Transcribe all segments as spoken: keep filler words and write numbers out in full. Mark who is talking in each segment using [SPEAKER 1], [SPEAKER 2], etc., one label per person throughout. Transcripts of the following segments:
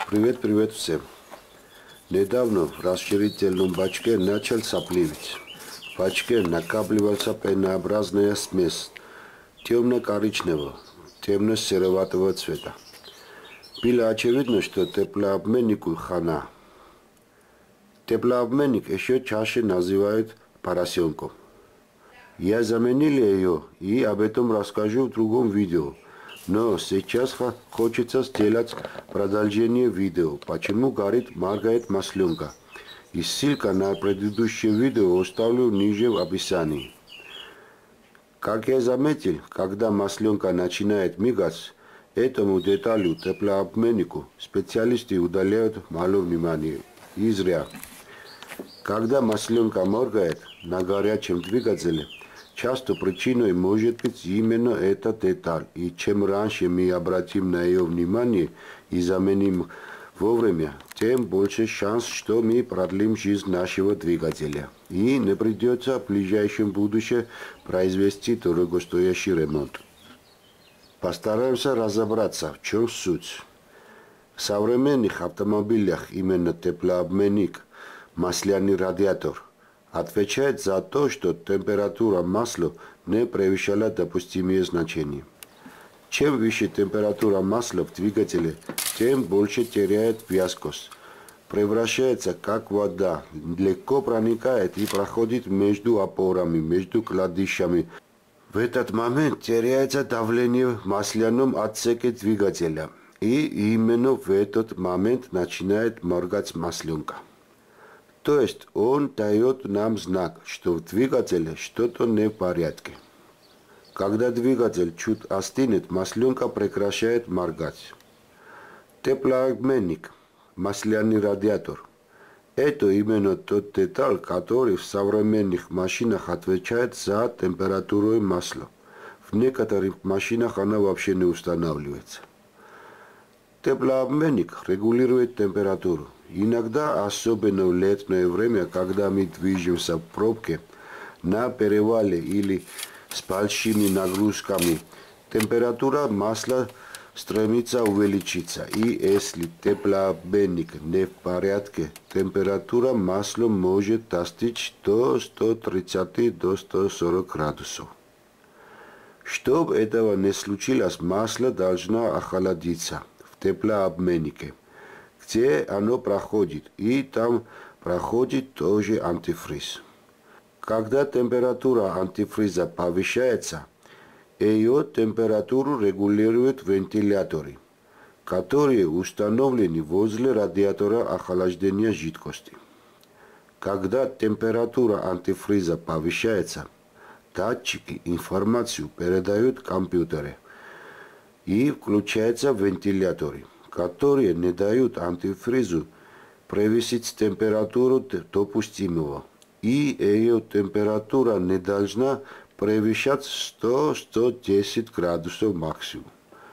[SPEAKER 1] Привет, привет всем. Недавно в расширительном бачке начал сопливить. В бачке накапливался пенообразная смесь темно-коричневого, темно-сероватого цвета. Было очевидно, что теплообменнику хана. Теплообменник еще чаще называют поросенком. Я заменил ее и об этом расскажу в другом видео. Но сейчас хочется сделать продолжение видео, почему горит моргает масленка. И ссылка на предыдущее видео оставлю ниже в описании. Как я заметил, когда масленка начинает мигать, этому деталю теплообменнику специалисты уделяют мало внимания. И зря. Когда масленка моргает на горячем двигателе, часто причиной может быть именно эта деталь, и чем раньше мы обратим на ее внимание и заменим вовремя, тем больше шанс, что мы продлим жизнь нашего двигателя. И не придется в ближайшем будущем произвести дорогостоящий ремонт. Постараемся разобраться, в чем суть. В современных автомобилях именно теплообменник, масляный радиатор, отвечает за то, что температура масла не превышала допустимые значения. Чем выше температура масла в двигателе, тем больше теряет вязкость. Превращается как вода, легко проникает и проходит между опорами, между кладищами. В этот момент теряется давление в масляном отсеке двигателя. И именно в этот момент начинает моргать масленка. То есть он дает нам знак, что в двигателе что-то не в порядке. Когда двигатель чуть остынет, масленка прекращает моргать. Теплообменник, масляный радиатор – это именно тот деталь, который в современных машинах отвечает за температуру масла. В некоторых машинах она вообще не устанавливается. Теплообменник регулирует температуру. Иногда, особенно в летнее время, когда мы движемся в пробке, на перевале или с большими нагрузками, температура масла стремится увеличиться. И если теплообменник не в порядке, температура масла может достичь до ста тридцати до ста сорока градусов. Чтобы этого не случилось, масло должно охладиться в теплообменнике, где оно проходит, и там проходит тоже антифриз. Когда температура антифриза повышается, ее температуру регулируют вентиляторы, которые установлены возле радиатора охлаждения жидкости. Когда температура антифриза повышается, датчики информацию передают компьютеру, и включаются вентиляторы, которые не дают антифризу превысить температуру допустимого, и ее температура не должна превышать сто — сто десять градусов максимум.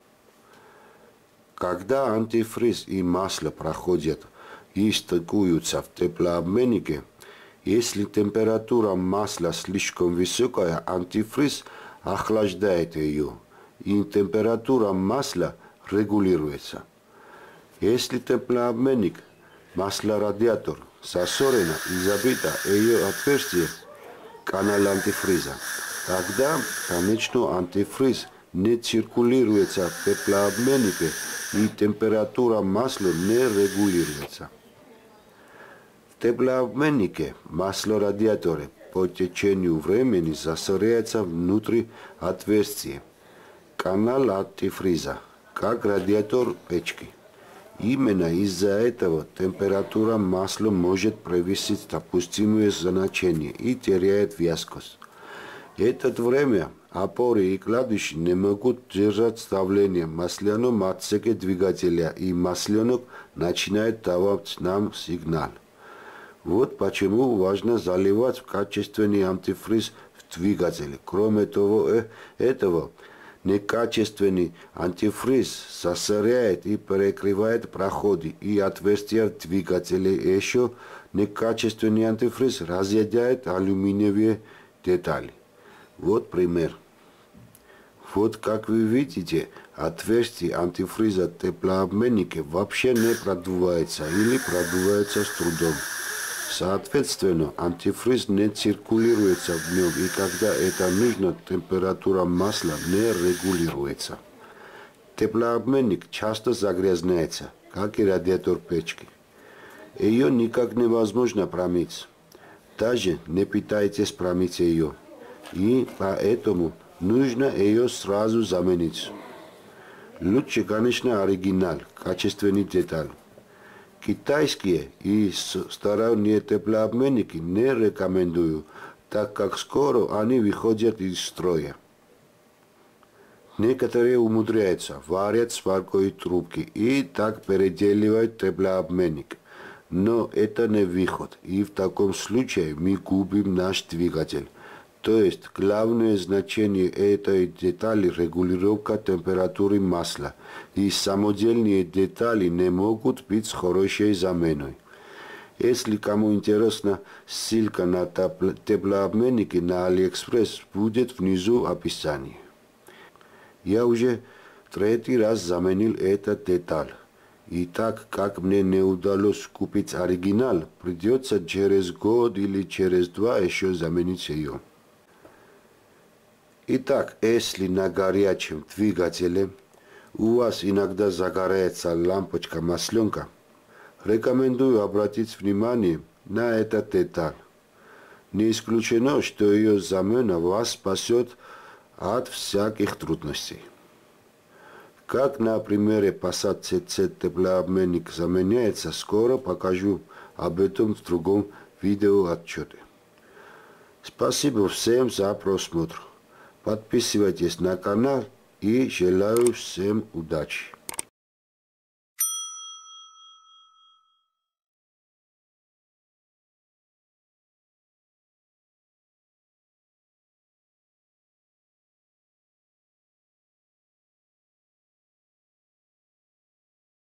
[SPEAKER 1] Когда антифриз и масло проходят и стыкуются в теплообменнике, если температура масла слишком высокая, антифриз охлаждает ее, и температура масла регулируется. Если теплообменник, маслорадиатор, засорено и забито ее отверстие, канал антифриза, тогда, конечно, антифриз не циркулируется в теплообменнике и температура масла не регулируется. В теплообменнике маслорадиаторе по течению времени засоряется внутри отверстия, канал антифриза, как радиатор печки. Именно из-за этого температура масла может превысить допустимое значение и теряет вязкость. В это время опоры и кладищи не могут держать давление в масляном отсеке двигателя, и масленок начинает давать нам сигнал. Вот почему важно заливать качественный антифриз в двигателе. Кроме того, этого, некачественный антифриз засоряет и перекрывает проходы и отверстия в двигателе. Еще некачественный антифриз разъедает алюминиевые детали. Вот пример. Вот как вы видите, отверстие антифриза теплообменника вообще не продувается или продувается с трудом. Соответственно, антифриз не циркулируется в нем, и когда это нужно, температура масла не регулируется. Теплообменник часто загрязняется, как и радиатор печки. Ее никак невозможно промыть. Даже не пытайтесь промыть ее. И поэтому нужно ее сразу заменить. Лучше, конечно, оригинал, качественный деталь. Китайские и сторонние теплообменники не рекомендую, так как скоро они выходят из строя. Некоторые умудряются, варят сваркой трубки и так переделывают теплообменник. Но это не выход, и в таком случае мы губим наш двигатель. То есть главное значение этой детали – регулировка температуры масла, и самодельные детали не могут быть хорошей заменой. Если кому интересно, ссылка на теплообменники на AliExpress будет внизу в описании. Я уже третий раз заменил этот деталь. И так как мне не удалось купить оригинал, придется через год или через два еще заменить ее. Итак, если на горячем двигателе у вас иногда загорается лампочка масленка, рекомендую обратить внимание на этот деталь. Не исключено, что ее замена вас спасет от всяких трудностей. Как на примере Passat си си теплообменник заменяется, скоро покажу об этом в другом видеоотчете. Спасибо всем за просмотр. Подписывайтесь на канал и желаю всем удачи.